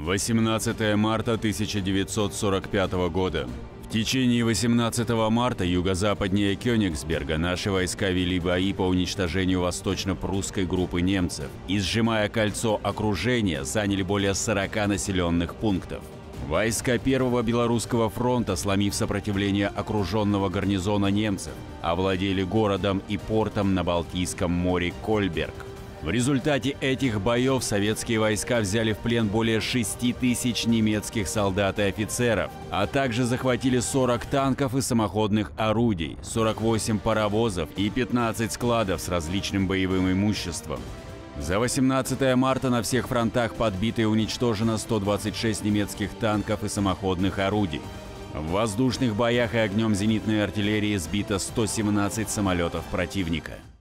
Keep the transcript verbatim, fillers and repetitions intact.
восемнадцатое марта тысяча девятьсот сорок пятого года. В течение восемнадцатого марта юго-западнее Кёнигсберга наши войска вели бои по уничтожению восточно-прусской группы немцев и, сжимая кольцо окружения, заняли более сорока населенных пунктов. Войска Первого Белорусского фронта, сломив сопротивление окруженного гарнизона немцев, овладели городом и портом на Балтийском море Кольберг. В результате этих боев советские войска взяли в плен более шести тысяч немецких солдат и офицеров, а также захватили сорок танков и самоходных орудий, сорок восемь паровозов и пятнадцать складов с различным боевым имуществом. За восемнадцатое марта на всех фронтах подбито и уничтожено сто двадцать шесть немецких танков и самоходных орудий. В воздушных боях и огнем зенитной артиллерии сбито сто семнадцать самолетов противника.